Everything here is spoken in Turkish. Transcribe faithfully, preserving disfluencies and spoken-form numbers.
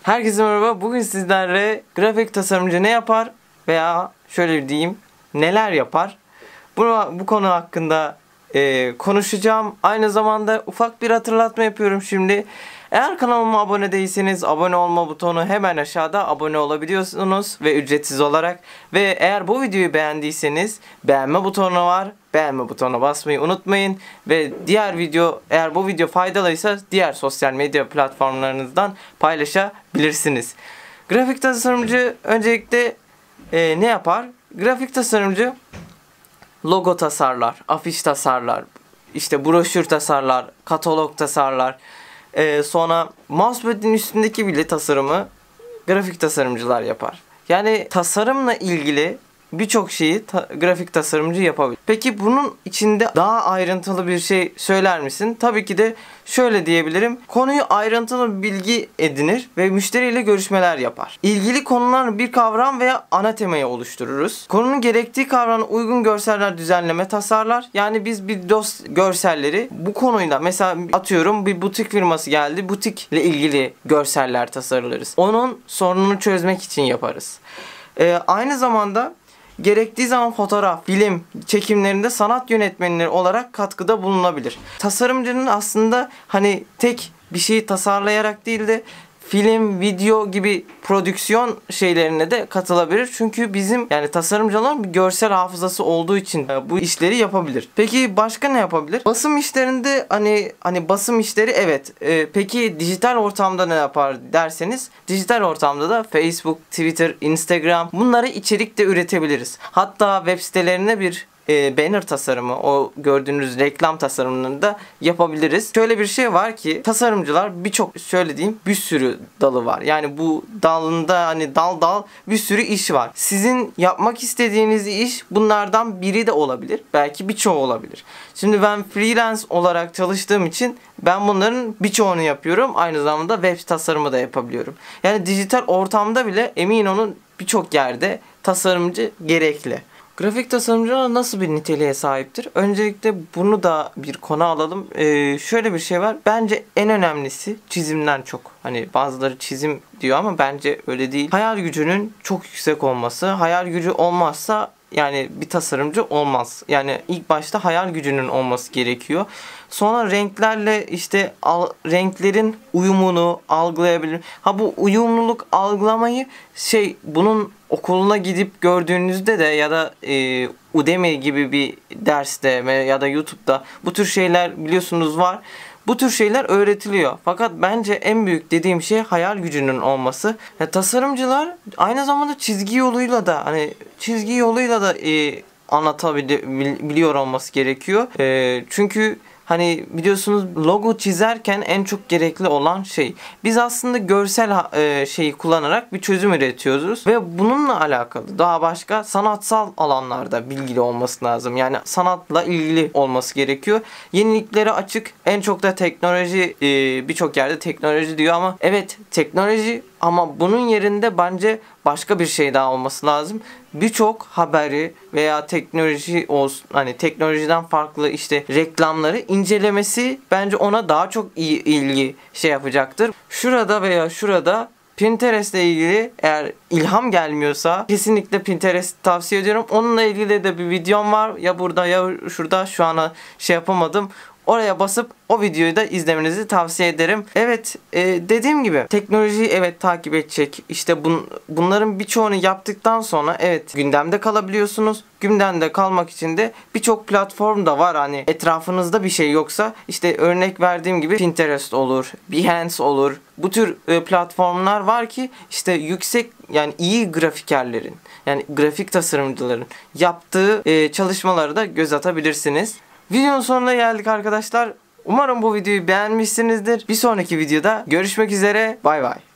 Herkese merhaba. Bugün sizlerle grafik tasarımcı ne yapar veya şöyle diyeyim neler yapar? Bu, bu konu hakkında e, konuşacağım. Aynı zamanda ufak bir hatırlatma yapıyorum şimdi. Eğer kanalıma abone değilseniz abone olma butonu hemen aşağıda, abone olabiliyorsunuz ve ücretsiz olarak. Ve eğer bu videoyu beğendiyseniz beğenme butonu var. Beğenme butonuna basmayı unutmayın. Ve diğer video, eğer bu video faydalıysa diğer sosyal medya platformlarınızdan paylaşabilirsiniz. Grafik tasarımcı öncelikle e, ne yapar? Grafik tasarımcı logo tasarlar, afiş tasarlar, işte broşür tasarlar, katalog tasarlar. Ee, sonra mousepad'in üstündeki bile tasarımı grafik tasarımcılar yapar. Yani tasarımla ilgili birçok şeyi ta- grafik tasarımcı yapabilir. Peki bunun içinde daha ayrıntılı bir şey söyler misin? Tabii ki de şöyle diyebilirim. Konuyu ayrıntılı bir bilgi edinir ve müşteriyle görüşmeler yapar. İlgili konular bir kavram veya ana temayı oluştururuz. Konunun gerektiği kavrana uygun görseller düzenleme tasarlar. Yani biz bir dost görselleri bu konuyla, mesela atıyorum bir butik firması geldi. Butikle ilgili görseller tasarlarız. Onun sorununu çözmek için yaparız. Ee, aynı zamanda gerektiği zaman fotoğraf, film çekimlerinde sanat yönetmenleri olarak katkıda bulunabilir. Tasarımcının aslında hani tek bir şeyi tasarlayarak değil de film, video gibi prodüksiyon şeylerine de katılabilir. Çünkü bizim yani tasarımcıların bir görsel hafızası olduğu için bu işleri yapabilir. Peki başka ne yapabilir? Basım işlerinde hani hani basım işleri evet. Ee, peki dijital ortamda ne yapar derseniz, dijital ortamda da Facebook, Twitter, Instagram bunları içerik de üretebiliriz. Hatta web sitelerine bir E, banner tasarımı, o gördüğünüz reklam tasarımını da yapabiliriz. Şöyle bir şey var ki tasarımcılar birçok, şöyle diyeyim, bir sürü dalı var. Yani bu dalında hani dal dal bir sürü iş var. Sizin yapmak istediğiniz iş bunlardan biri de olabilir. Belki birçoğu olabilir. Şimdi ben freelance olarak çalıştığım için ben bunların birçoğunu yapıyorum. Aynı zamanda web tasarımı da yapabiliyorum. Yani dijital ortamda bile emin olun birçok yerde tasarımcı gerekli. Grafik tasarımcı nasıl bir niteliğe sahiptir? Öncelikle bunu da bir konu alalım. Ee, şöyle bir şey var. Bence en önemlisi çizimden çok. Hani bazıları çizim diyor ama bence öyle değil. Hayal gücünün çok yüksek olması. Hayal gücü olmazsa yani bir tasarımcı olmaz. Yani ilk başta hayal gücünün olması gerekiyor. Sonra renklerle işte al, renklerin uyumunu algılayabilir. Ha bu uyumluluk algılamayı şey bunun okuluna gidip gördüğünüzde de ya da e, Udemy gibi bir derste ya da YouTube'da bu tür şeyler biliyorsunuz var. Bu tür şeyler öğretiliyor. Fakat bence en büyük dediğim şey hayal gücünün olması. Ya, tasarımcılar aynı zamanda çizgi yoluyla da hani çizgi yoluyla da e, anlatabiliyor olması gerekiyor. E, çünkü hani biliyorsunuz logo çizerken en çok gerekli olan şey. Biz aslında görsel e, şeyi kullanarak bir çözüm üretiyoruz ve bununla alakalı daha başka sanatsal alanlarda bilgili olması lazım. Yani sanatla ilgili olması gerekiyor. Yeniliklere açık, en çok da teknoloji, e, birçok yerde teknoloji diyor ama evet teknoloji, ama bunun yerinde bence başka bir şey daha olması lazım. Birçok haberi veya teknoloji olsun, hani teknolojiden farklı işte reklamları incelemesi bence ona daha çok iyi ilgi şey yapacaktır. Şurada veya şurada Pinterest ile ilgili eğer ilham gelmiyorsa kesinlikle Pinterest tavsiye ediyorum. Onunla ilgili de bir videom var. Ya burada ya şurada, şu ana şey yapamadım. Oraya basıp o videoyu da izlemenizi tavsiye ederim. Evet, e, dediğim gibi teknolojiyi evet takip edecek. İşte bun, bunların birçoğunu yaptıktan sonra evet gündemde kalabiliyorsunuz. Gündemde kalmak için de birçok platform da var. Hani etrafınızda bir şey yoksa işte örnek verdiğim gibi Pinterest olur, Behance olur. Bu tür e, platformlar var ki işte yüksek, yani iyi grafikerlerin, yani grafik tasarımcıların yaptığı e, çalışmaları da göz atabilirsiniz. Videonun sonuna geldik arkadaşlar. Umarım bu videoyu beğenmişsinizdir. Bir sonraki videoda görüşmek üzere. Bay bay.